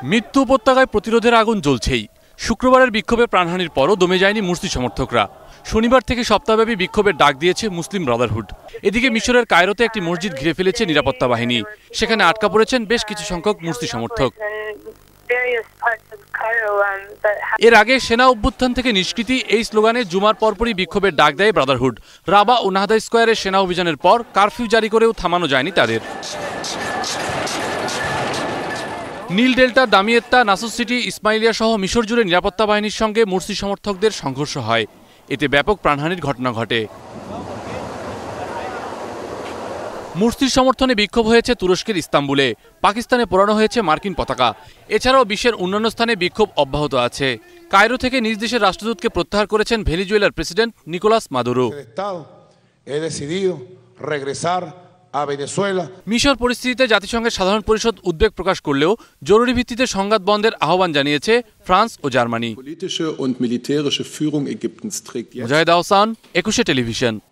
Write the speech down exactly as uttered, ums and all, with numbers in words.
মৃত্যু উপত্যকায় প্রতিরোধের আগুন জ্বলছেই। শুক্রবারের বিক্ষোভে প্রাণহানির পরও দমে যায়নি মুরসি সমর্থকরা। শনিবার থেকে সপ্তাহব্যাপী বিক্ষোভের ডাক দিয়েছে মুসলিম ব্রাদারহুড। এদিকে মিশরের কায়রোতে একটি মসজিদ ঘিরে ফেলেছে নিরাপত্তা বাহিনী। সেখানে আটকা পড়েছেন বেশ কিছু সংখ্যক মুরসি সমর্থক। এর আগে সেনা অভ্যুত্থান থেকে নিষ্কৃতি এই স্লোগানে জুমার পরপরই বিক্ষোভের ডাক দেয় ব্রাদারহুড। রাবা ও নাহদা স্কোয়ারে সেনা অভিযানের পর কারফিউ জারি করেও থামানো যায়নি তাদের। নীল ডেল্টা, দামিয়েত্তা, নাসুস সিটি, ইসমাইলিয়া সহ মিশর জুড়ে নিরাপত্তা বাহিনীর সঙ্গে মুরসি সমর্থকদের সংঘর্ষ হয়। এতে ব্যাপক প্রাণহানির ঘটনা ঘটে। মুরসির সমর্থনে বিক্ষোভ হয়েছে তুরস্কের ইস্তাম্বুলে। পাকিস্তানে পোড়ানো হয়েছে মার্কিন পতাকা। এছাড়াও বিশ্বের অন্যান্য স্থানে বিক্ষোভ অব্যাহত আছে। কায়রো থেকে নিজ দেশের রাষ্ট্রদূতকে প্রত্যাহার করেছেন ভেনেজুয়েলার প্রেসিডেন্ট নিকোলাস মাদুরো। মিশর পরিস্থিতিতে জাতিসংঘের সাধারণ পরিষদ উদ্বেগ প্রকাশ করলেও জরুরি ভিত্তিতে সংঘাত বন্ধের আহ্বান জানিয়েছে ফ্রান্স ও জার্মানি। মুজাহিদ আহসান, একুশে টেলিভিশন।